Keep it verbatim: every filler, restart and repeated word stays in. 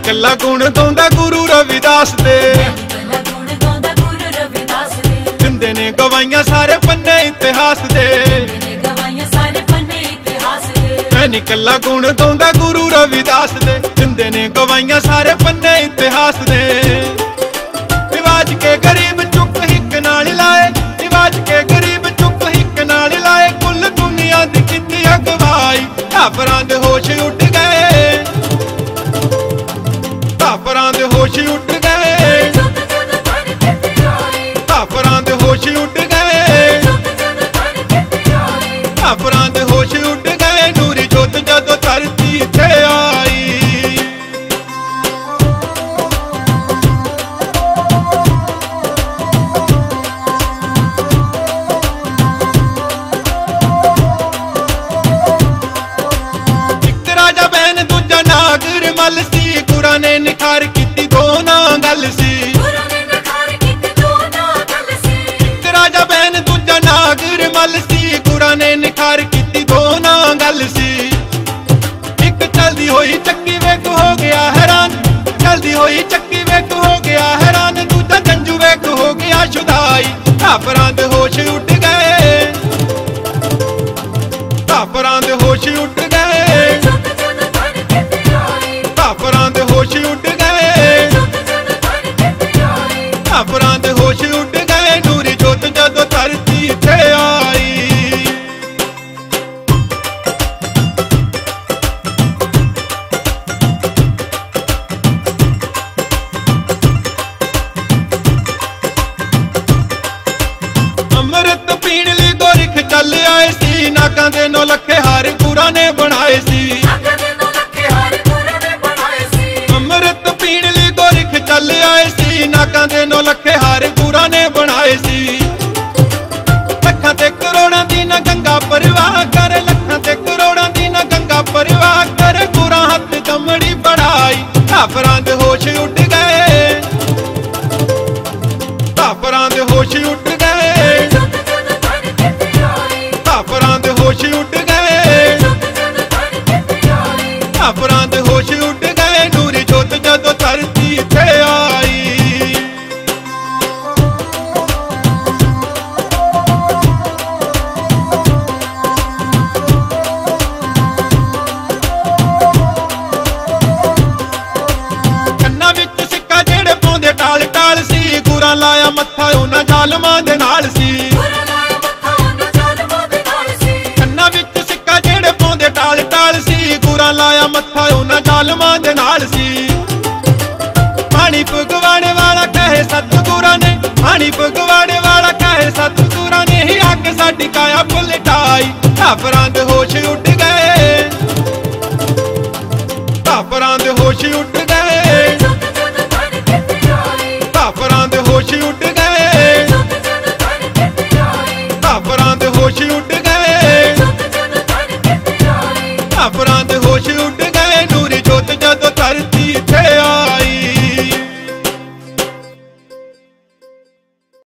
कला गुण गाउंदा गुरु रविदास दे, दिंदे ने गवाइयां सारे पन्ने इतिहास दे। मैं कला गुण गाउंदा गुरु रविदास दे, दिंदे ने गवाइयां सारे पन्ने इतिहास दे। रिवाज के गरीब चुक हिक नाल लाए, रिवाज के गरीब चुक हिक नाल लाए, कुल दुनिया दी कीती अगवाई। काफरां दे होश उठ गए, काफरां दे होश उठ गए, काफरां दे होश उठ गए, काफरां दे होश उठ गए। नूरी जोत जदों धरती ते आई, एक राजा बहन दूजा नागर मल सी, गुरा ने निखार कीती दो ना गल सी। एक राजा बहन दूजा नागर मल सी, गुरा ने निखार कीती दो ना गल सी। एक चलदी होई चक्की वेख हो गया हैरान, चलदी होई चक्की वेख हो गया हैरान, दूजा जंजू वेख हो गया शुदाई। काफरां दे होश उठ गए, काफरां दे होश उठ गए, काफरां दे होश उठ गए, काफरां दे होश उठ गए। नूरी जोत जदों धरती ते आई, अमृत पीण लई गोरख चल आए सी, नागां दे नौ लखे हार गुरा ने बनाए सी। अमृत पीण लई गोरख चल आए सी, नागां दे नौ लखे हार गुरा ने बनाए सी। लखां ते करोड़ां दी ना गंगा परवाह कर, लखां ते करोड़ां दी ना गंगा परवाह कर, गुरा हथ दमड़ी बढ़ाई। काफरां दे होश उठ गए, काफरां दे होश उठ गए, काफरां दे होश उठ गए, काफरां दे होश उठ गए। नूरी जोत जदों धरती ते आई, कन्ना विच सिक्का जेड़े पाउंदे टाल टाल सी, गुरा लाया मत्था उन्हां जालमां दे नाल सी। कन्ना विच सिक्का जेड़े पाउंदे टाल टाल सी, गुरा लाया मत्था उन्हां जालमां दे नाल सी। पानी पगवाने वाला कहे सतगुरा ने, पानी पगवाने वाला कहे सतगुरा ने, ही आके साडी काया पलटाई। काफरां दे होश उठ